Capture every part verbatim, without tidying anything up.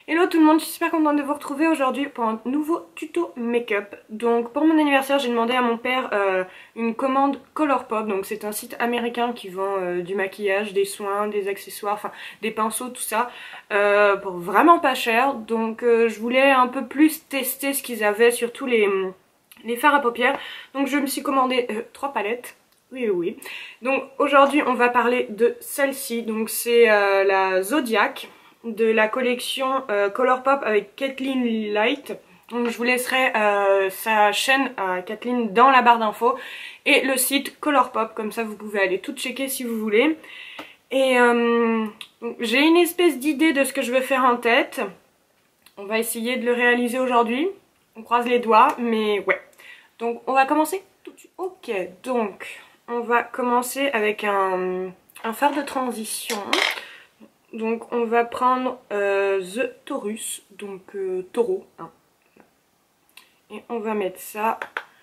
Hello tout le monde, je suis super contente de vous retrouver aujourd'hui pour un nouveau tuto make-up. Donc pour mon anniversaire j'ai demandé à mon père euh, une commande Colourpop. Donc c'est un site américain qui vend euh, du maquillage, des soins, des accessoires, enfin des pinceaux, tout ça euh, pour vraiment pas cher. Donc euh, je voulais un peu plus tester ce qu'ils avaient, surtout les, les fards à paupières. Donc je me suis commandé euh, trois palettes. Oui, oui, oui. Donc aujourd'hui on va parler de celle-ci. Donc c'est euh, la Zodiac de la collection euh, Colourpop avec Kathleen Light. Donc je vous laisserai euh, sa chaîne à Kathleen dans la barre d'infos et le site Colourpop, comme ça vous pouvez aller tout checker si vous voulez. Et euh, j'ai une espèce d'idée de ce que je veux faire en tête. On va essayer de le réaliser aujourd'hui. On croise les doigts, mais ouais. Donc on va commencer tout de suite. Ok, donc on va commencer avec un, un fard de transition. Donc on va prendre euh, The Taurus, donc euh, taureau. Hein. Et on va mettre ça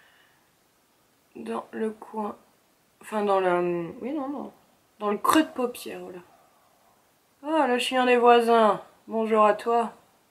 dans le coin, enfin dans le, oui non non, dans le creux de paupière, voilà. Ah, le chien des voisins, bonjour à toi.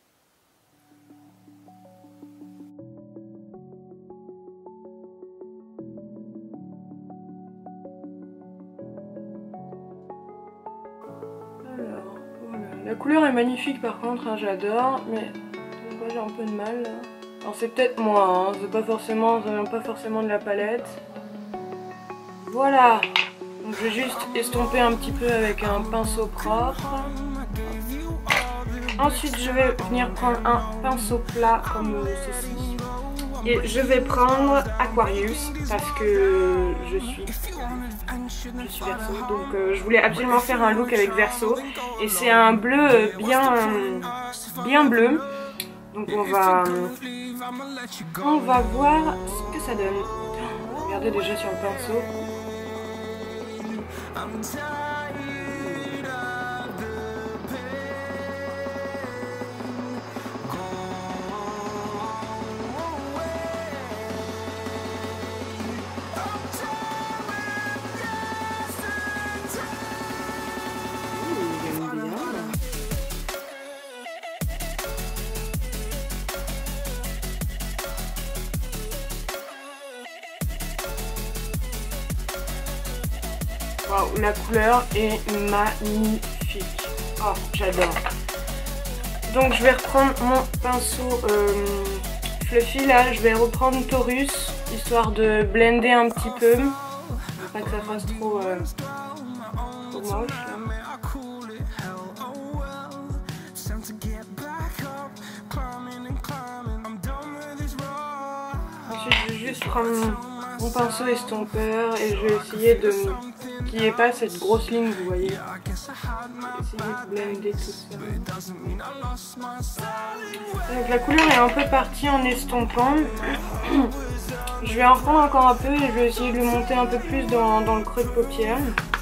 La couleur est magnifique par contre, hein, j'adore, mais j'ai un peu de mal là. Alors c'est peut-être moi, hein, c'est pas forcément, ça vient pas forcément de la palette. Voilà, donc je vais juste estomper un petit peu avec un pinceau propre. Ensuite je vais venir prendre un pinceau plat comme ceci. Et je vais prendre Aquarius parce que je suis, je suis Verseau, donc euh, je voulais absolument faire un look avec Verseau. Et c'est un bleu bien, bien bleu. Donc on va, on va voir ce que ça donne. Regardez déjà sur le pinceau. Wow, la couleur est magnifique. Oh, j'adore. Donc je vais reprendre mon pinceau euh, fluffy là. Je vais reprendre Taurus, histoire de blender un petit peu. Pour pas que ça fasse trop, euh, trop moche là. Ensuite je vais juste prendre mon pinceau estompeur et je vais essayer de qu'il n'y ait pas cette grosse ligne, vous voyez. Essayer de blender tout ça. Donc la couleur est un peu partie en estompant. Je vais en reprendre encore un peu et je vais essayer de le monter un peu plus dans, dans le creux de paupière.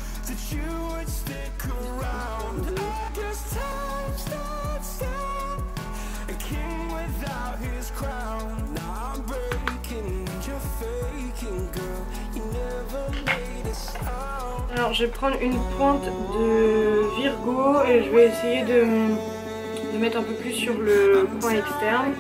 Alors je vais prendre une pointe de Virgo et je vais essayer de, de mettre un peu plus sur le coin externe.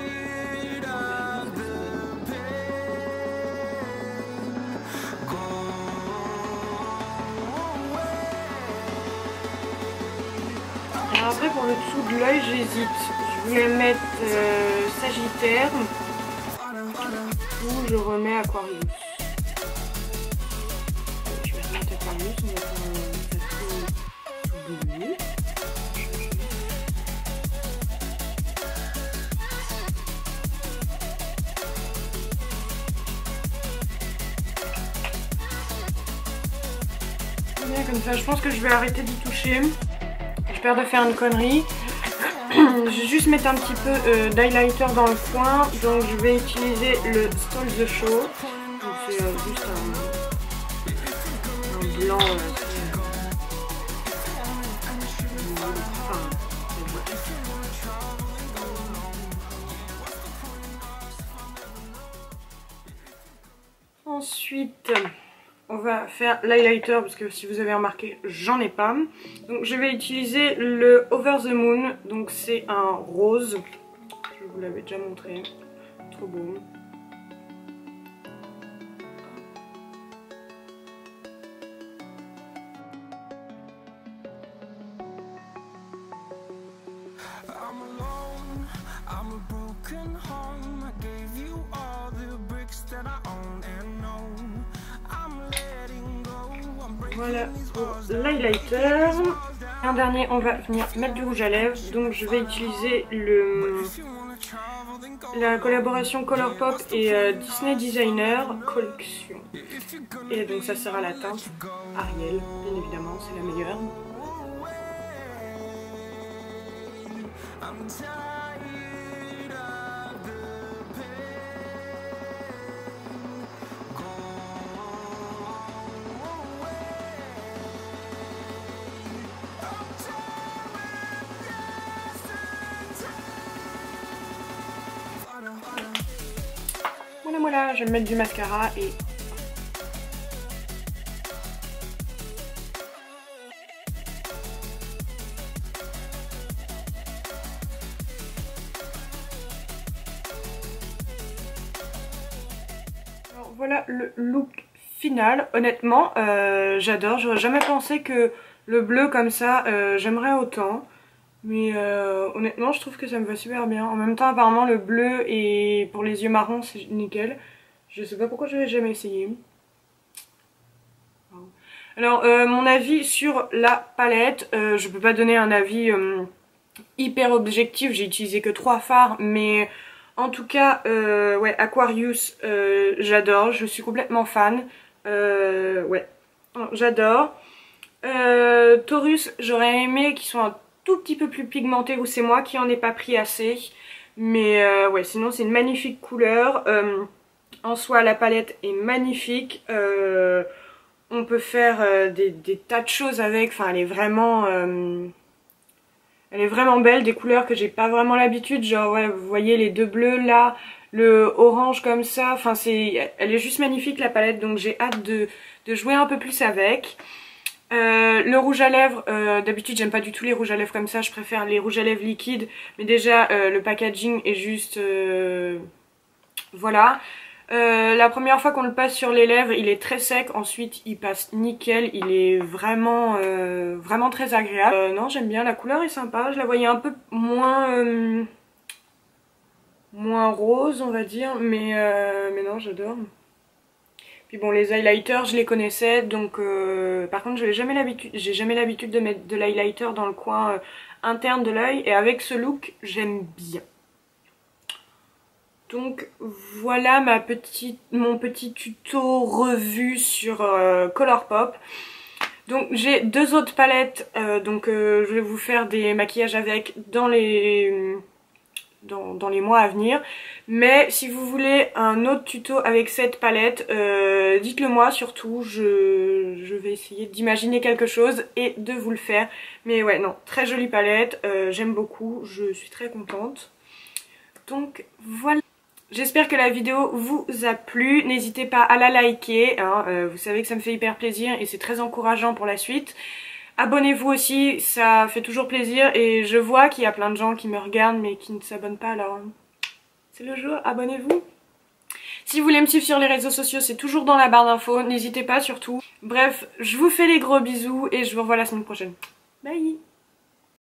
Alors après pour le dessous de l'œil j'hésite. Je voulais mettre euh, Sagittaire ou je remets Aquarius. On va faire un tout bleu. Bien comme ça, je pense que je vais arrêter d'y toucher. J'ai peur de faire une connerie. Je vais juste mettre un petit peu euh, d'highlighter dans le coin. Donc je vais utiliser le Stole the Show. C'est euh, juste un, un blanc. Euh, Ensuite, on va faire l'highlighter parce que si vous avez remarqué, j'en ai pas. Donc je vais utiliser le Over the Moon, donc c'est un rose. Je vous l'avais déjà montré, trop beau. Voilà pour l'highlighter. Un dernier, on va venir mettre du rouge à lèvres. Donc je vais utiliser le la collaboration Colourpop et euh, Disney Designer Collection. Et donc ça sera la teinte Ariel, bien évidemment, c'est la meilleure. Voilà, voilà, je vais mettre du mascara et... Alors, voilà le look final. Honnêtement, euh, j'adore. J'aurais jamais pensé que le bleu comme ça, euh, j'aimerais autant. Mais euh, honnêtement, je trouve que ça me va super bien. En même temps, apparemment, le bleu et pour les yeux marrons, c'est nickel. Je sais pas pourquoi je l'ai jamais essayé. Alors, euh, mon avis sur la palette, euh, je peux pas donner un avis euh, hyper objectif. J'ai utilisé que trois fards, mais en tout cas, euh, ouais, Aquarius, euh, j'adore. Je suis complètement fan. Euh, ouais, j'adore. Euh, Taurus, j'aurais aimé qu'ils soient un tout petit peu plus pigmentés, ou c'est moi qui en ai pas pris assez. Mais euh, ouais, sinon c'est une magnifique couleur. Euh, en soi, la palette est magnifique. Euh, on peut faire euh, des, des tas de choses avec. Enfin, elle est vraiment... Euh, elle est vraiment belle. Des couleurs que j'ai pas vraiment l'habitude. Genre, ouais, vous voyez les deux bleus là, le orange comme ça. Enfin, c'est, elle est juste magnifique la palette. Donc j'ai hâte de, de jouer un peu plus avec. Euh, le rouge à lèvres, euh, d'habitude j'aime pas du tout les rouges à lèvres comme ça, je préfère les rouges à lèvres liquides, mais déjà euh, le packaging est juste... Euh, voilà. Euh, la première fois qu'on le passe sur les lèvres, il est très sec, ensuite il passe nickel, il est vraiment, euh, vraiment très agréable. Euh, non, j'aime bien, la couleur est sympa, je la voyais un peu moins... Euh, moins rose on va dire, mais, euh, mais non, j'adore. Puis bon, les highlighters, je les connaissais, donc euh, par contre, j'ai jamais l'habitude, j'ai jamais l'habitude de mettre de l'highlighter dans le coin euh, interne de l'œil, et avec ce look, j'aime bien. Donc voilà ma petite, mon petit tuto revue sur euh, Colourpop. Donc j'ai deux autres palettes, euh, donc euh, je vais vous faire des maquillages avec dans les... Dans, dans les mois à venir, mais si vous voulez un autre tuto avec cette palette, euh, dites-le moi surtout, je, je vais essayer d'imaginer quelque chose et de vous le faire. Mais ouais, non, très jolie palette, euh, j'aime beaucoup, je suis très contente. Donc voilà, j'espère que la vidéo vous a plu, n'hésitez pas à la liker, hein, euh, vous savez que ça me fait hyper plaisir et c'est très encourageant pour la suite. Abonnez-vous aussi, ça fait toujours plaisir et je vois qu'il y a plein de gens qui me regardent mais qui ne s'abonnent pas, alors c'est le jour, abonnez-vous. Si vous voulez me suivre sur les réseaux sociaux, c'est toujours dans la barre d'infos, n'hésitez pas surtout. Bref, je vous fais les gros bisous et je vous revois la semaine prochaine. Bye!